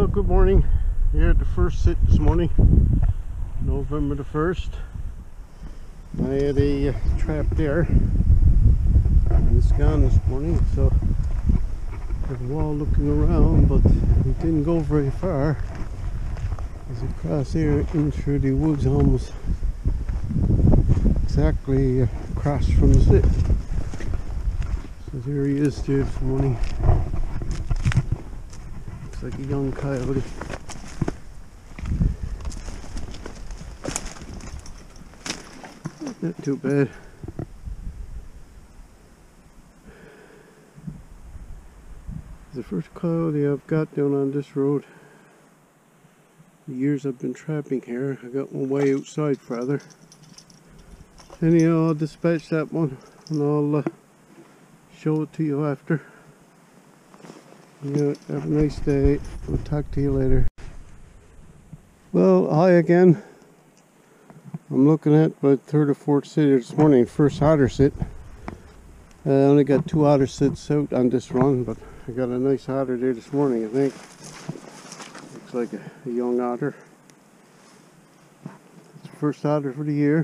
Good morning. Here at the first sit this morning, November the 1st. I had a trap there and it's gone this morning, so I was all looking around, but we didn't go very far. As across here in through the woods, almost exactly across from the sit. So there he is there this morning. Looks like a young coyote. Not too bad. The first coyote I've got down on this road. The years I've been trapping here, I got one way outside farther. Anyhow, I'll dispatch that one and I'll show it to you after. Yeah, have a nice day. We'll talk to you later. Well, hi again. I'm looking at my third or fourth sit this morning, first otter sit. I only got 2 otter sits out on this run, but I got a nice otter there this morning, I think. Looks like a young otter. It's the first otter for the year.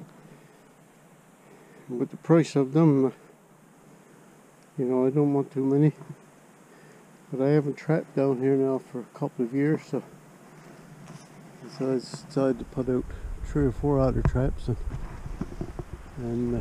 And with the price of them, you know, I don't want too many. But I haven't trapped down here now for a couple of years, so I decided to put out 3 or 4 otter traps and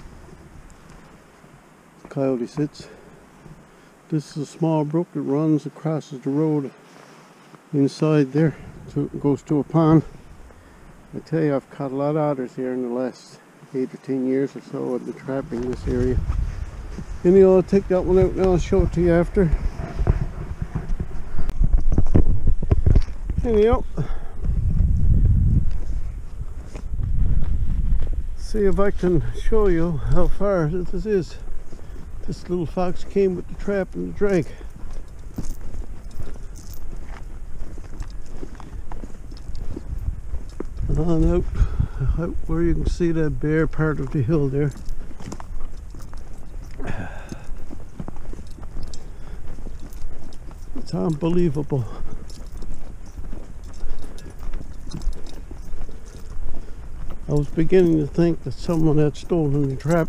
coyote sits. This is a small brook that runs across the road inside there, it goes to a pond. I tell you, I've caught a lot of otters here in the last 8 or 10 years or so. I've been trapping this area. Anyhow, I'll take that one out now and show it to you after. Anyhow, see if I can show you how far this is. This little fox came with the trap and the drag. And on out where you can see that bare part of the hill there. It's unbelievable. I was beginning to think that someone had stolen the trap.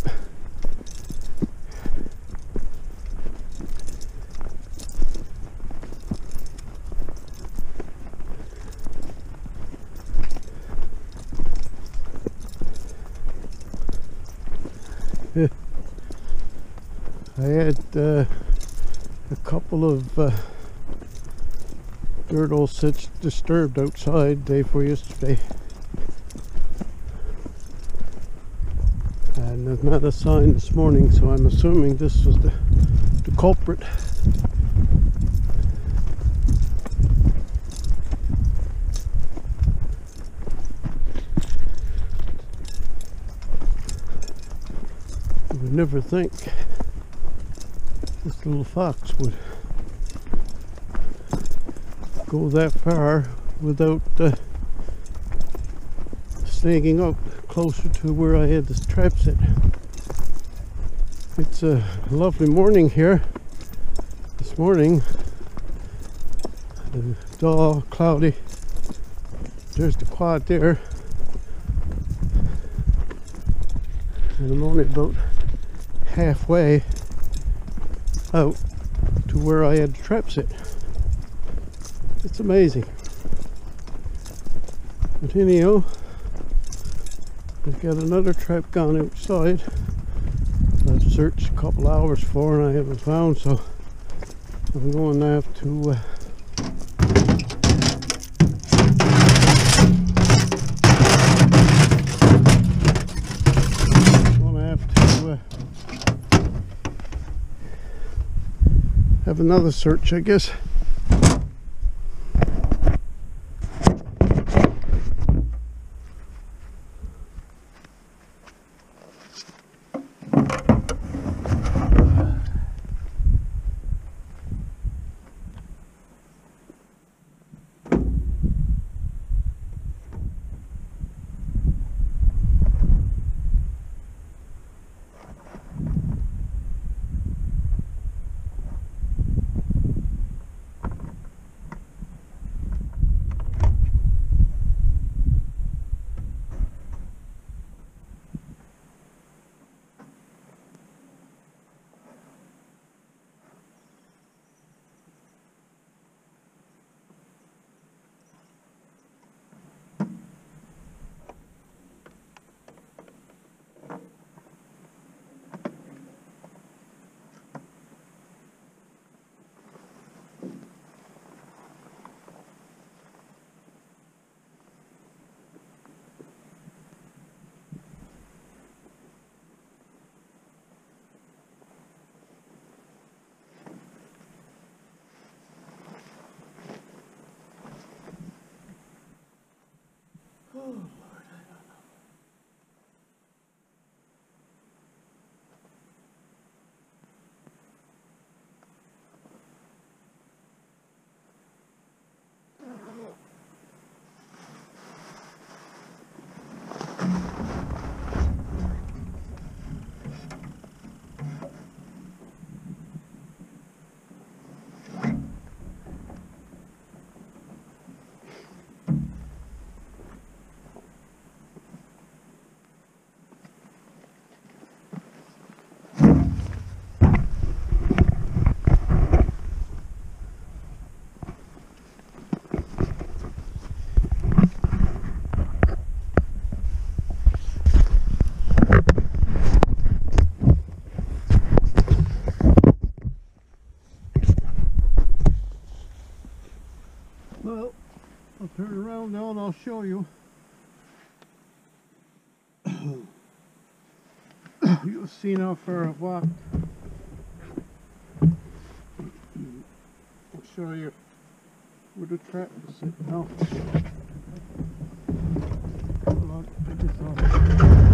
I had a couple of dirt old sits disturbed outside day before yesterday. And there's not a sign this morning, so I'm assuming this was the culprit. You would never think this little fox would go that far without snagging up closer to where I had this trap set. It's a lovely morning here this morning. Dull, cloudy. There's the quad there, and I'm only about halfway out to where I had the trap set. It's amazing. But anyhow, I've got another trap gone outside. I've searched a couple hours for and I haven't found, so I'm going to have to have another search, I guess. Well, I'll turn around now and I'll show you. You'll see how far I've walked. I'll show you where the trap is sitting now. Hold on, get this off.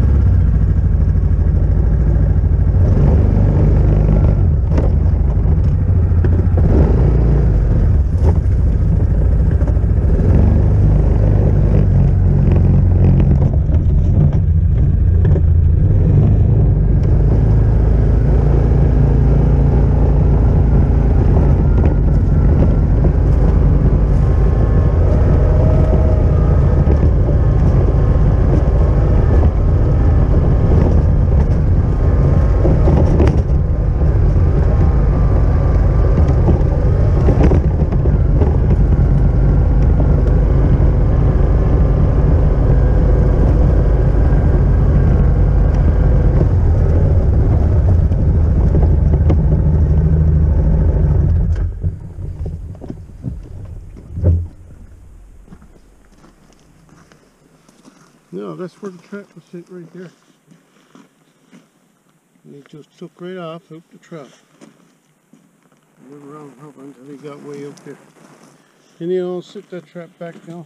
No, that's where the trap was sitting right there. And he just took right off out the trap. Went around hovering until he got way up there. And I'll sit that trap back now.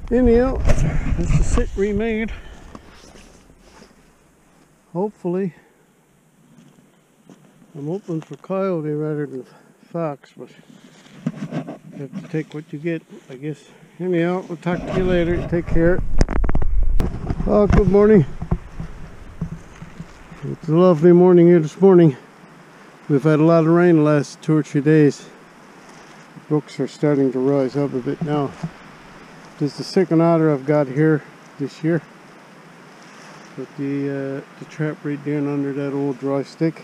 Anyhow, that's the sit remade. Hopefully. I'm hoping for coyote rather than fox, but you have to take what you get, I guess. Anyhow, we'll talk to you later. Take care. Oh, good morning. It's a lovely morning here this morning. We've had a lot of rain the last 2 or 3 days. The brooks are starting to rise up a bit now. This is the second otter I've got here this year. Put the trap right down under that old dry stick.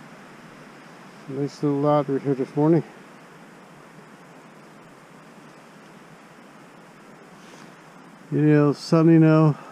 Nice little otter here this morning. You know, sunny now.